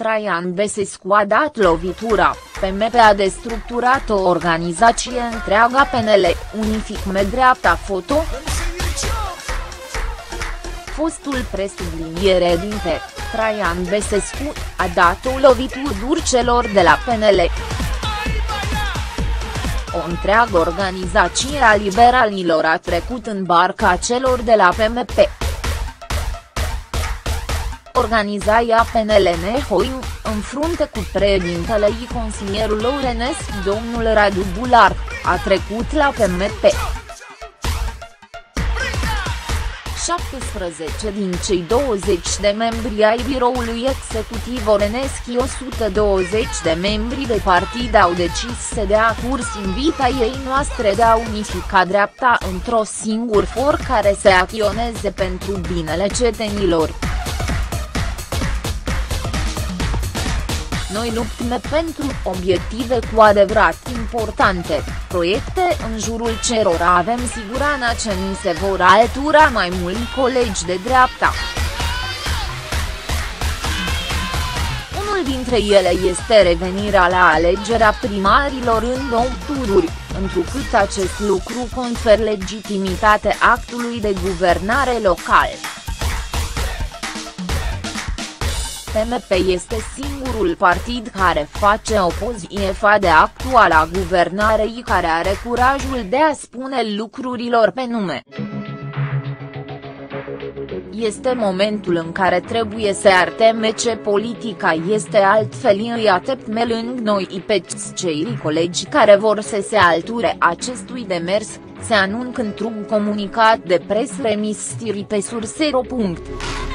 Traian Băsescu a dat lovitura, PMP a destructurat o organizație întreagă PNL, unificme dreapta foto. Fostul presubliniere Traian Băsescu a dat o lovitură dur celor de la PNL. O întreagă organizație a liberalilor a trecut în barca celor de la PMP. Organizația PNL Nehoiu, în frunte cu președintele și consilierul Orenesc domnul Radu Bular, a trecut la PMP. 17 din cei 20 de membri ai biroului executiv Orenesc și 120 de membri de partid au decis să dea curs invitației noastre de a unifica dreapta într-o singur for care să acționeze pentru binele cetățenilor. Noi luptăm pentru obiective cu adevărat importante, proiecte în jurul cărora avem siguranța că ni se vor alătura mai mulți colegi de dreapta. Unul dintre ele este revenirea la alegerea primarilor în 2 tururi, întrucât acest lucru conferă legitimitate actului de guvernare local. PMP este singurul partid care face opoziție față de actuala guvernare și care are curajul de a spune lucrurilor pe nume. Este momentul în care trebuie să arătăm ce politica este altfel îi așteptăm lângă noi și pe cei colegi care vor să se alture acestui demers, se anunță într-un comunicat de presă remis pe Sursero.